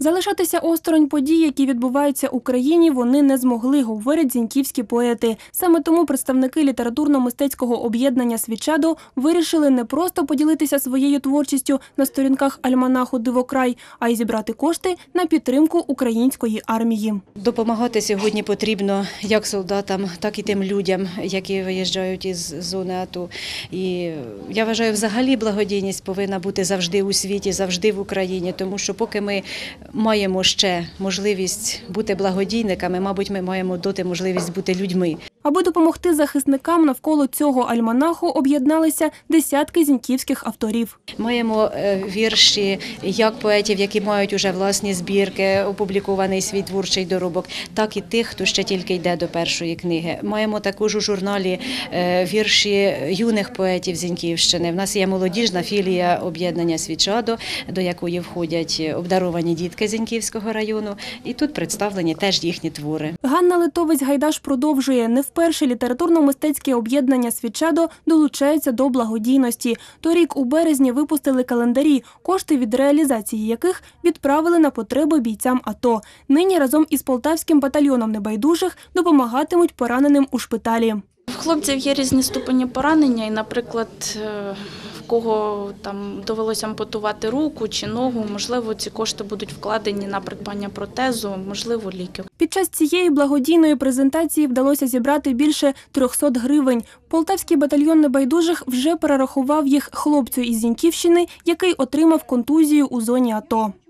Залишатися осторонь подій, які відбуваються в Україні, вони не змогли, говорять зіньківські поети. Саме тому представники літературно-мистецького об'єднання «Свічадо» вирішили не просто поділитися своєю творчістю на сторінках альманаху «Дивокрай», а й зібрати кошти на підтримку української армії. Допомагати сьогодні потрібно як солдатам, так і тим людям, які виїжджають із зони АТО. І я вважаю, взагалі благодійність повинна бути завжди у світі, завжди в Україні, тому що поки ми маємо ще можливість бути благодійниками, мабуть, ми маємо доти можливість бути людьми. Аби допомогти захисникам, навколо цього альманаху об'єдналися десятки зіньківських авторів. Маємо вірші як поетів, які мають уже власні збірки, опублікований свій творчий доробок, так і тих, хто ще тільки йде до першої книги. Маємо також у журналі вірші юних поетів Зіньківщини. В нас є молодіжна філія об'єднання «Свічадо», до якої входять обдаровані дітки Зіньківського району. І тут представлені теж їхні твори. Ганна Литовець-Гайдаш продовжує. Не вперше літературно-мистецьке об'єднання «Свічадо» долучається до благодійності. Торік у березні випустили календарі, кошти від реалізації яких відправили на потреби бійцям АТО. Нині разом із Полтавським батальйоном небайдужих допомагатимуть пораненим у шпиталі. В хлопців є різні ступені поранення, і, наприклад, в кого там довелося ампутувати руку чи ногу, можливо, ці кошти будуть вкладені на придбання протезу, можливо, ліків. Під час цієї благодійної презентації вдалося зібрати більше 300 гривень. Полтавський батальйон небайдужих вже перерахував їх хлопцю із Зіньківщини, який отримав контузію у зоні АТО.